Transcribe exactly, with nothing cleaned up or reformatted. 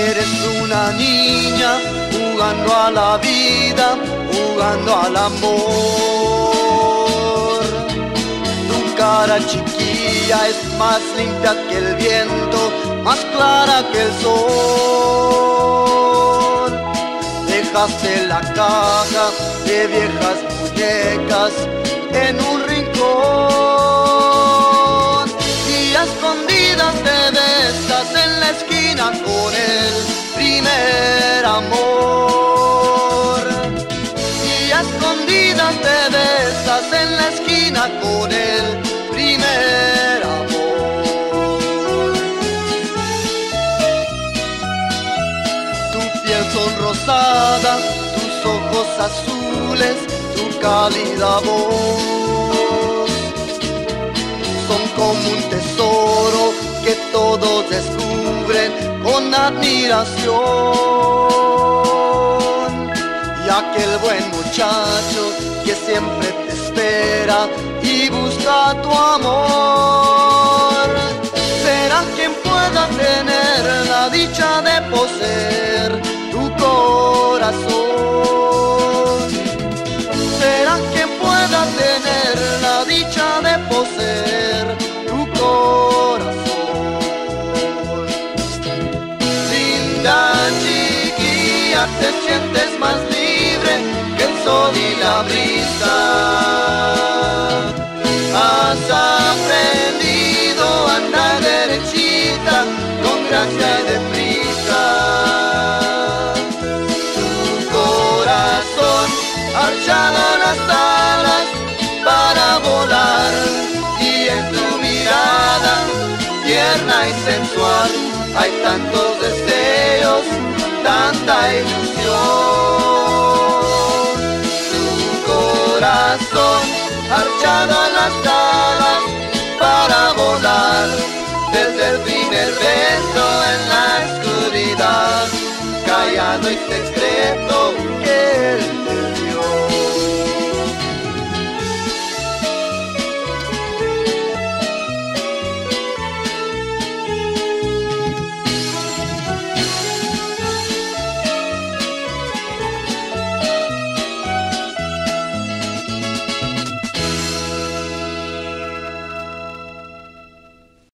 Eres una niña jugando a la vida, jugando al amor. Tu cara chiquilla es más limpia que el viento, más clara que el sol. Dejaste la caja de viejas muñecas en un rincón y a escondidas te besas en la esquina con el primer amor. Y a escondidas te besas en la esquina con el primer amor. Tu piel sonrosada, tus ojos azules, tu cálida voz son como un tesoro que todos descubren con admiración. Y aquel buen muchacho que siempre te espera y busca tu amor, será quien pueda tener la dicha de poseer tu corazón. Será quien pueda tener la dicha de poseer tu corazón. Linda chiquilla, te sientes más libre que el sol y la brisa. Has aprendido a andar derechita, con gracia y deprisa. Tu corazón archado las alas para volar, y en tu mirada tierna y sensual hay tantos deseos, tanta ilusión. Tu corazón archado a las alas para volar, desde el primer beso en la oscuridad, callado y secreto